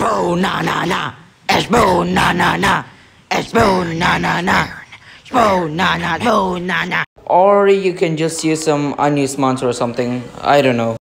Spoon na na na. Spoon na na na. Spoon na na na. Spoon na na. Spoon na na. Or you can just use some unused monster or something. I don't know.